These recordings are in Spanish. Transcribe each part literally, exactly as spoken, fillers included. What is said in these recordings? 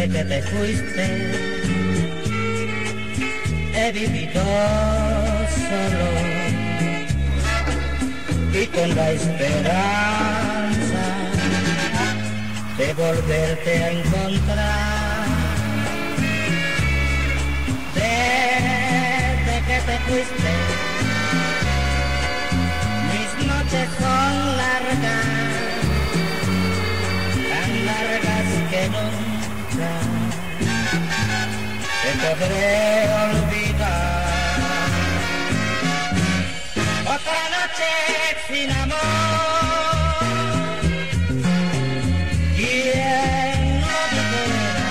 desde que te fuiste he vivido solo y con la esperanza de volverte a encontrar. Desde que te fuiste mis noches son largas, tan largas que nunca te podré olvidar. Otra noche sin amor, ¿quién no vivirá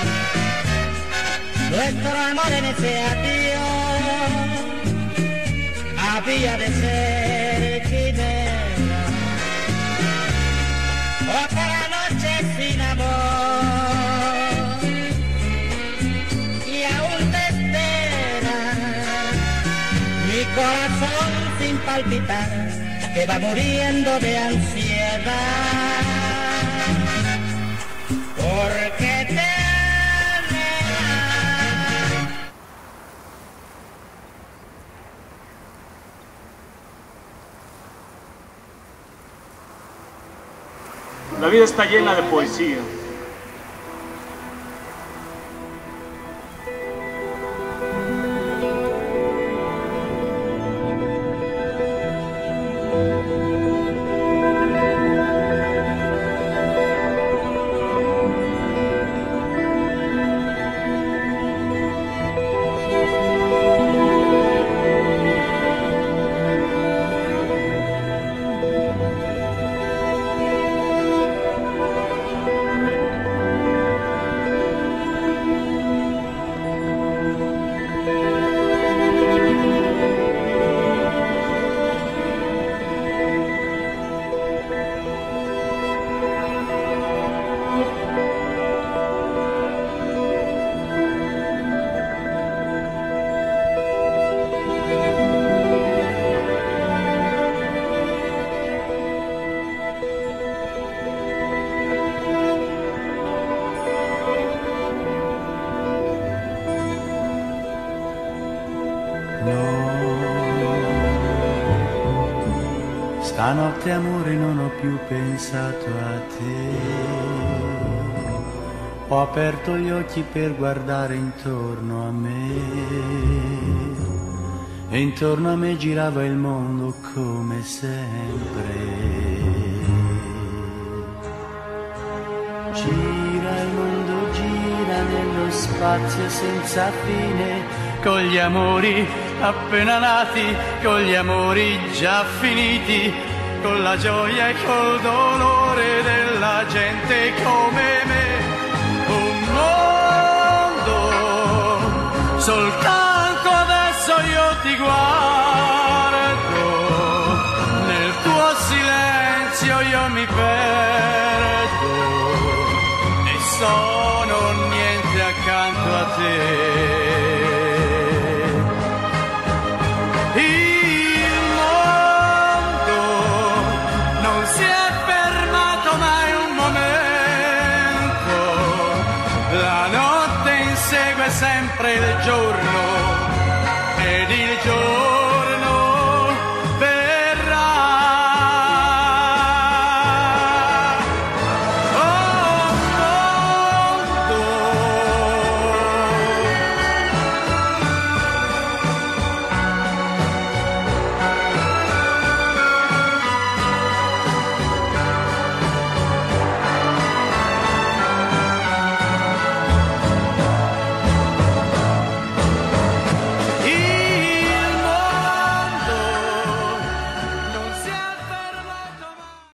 nuestro amor en ese adiós? Había de ser quimera. Otra noche sin amor y aún te espera mi corazón sin palpitar, que va muriendo de ansiedad, porque te La vida está llena de poesía. Stanotte amore non ho più pensato a te, ho aperto gli occhi per guardare intorno a me e intorno a me girava il mondo come sempre. Gira il mondo, gira nello spazio senza fine, con gli amori appena nati, con gli amori già finiti, con la gioia e col dolore della gente come me. Un mondo, soltanto adesso io ti guardo, nel tuo silenzio io mi perdo e sono niente accanto a te. Sempre il giorno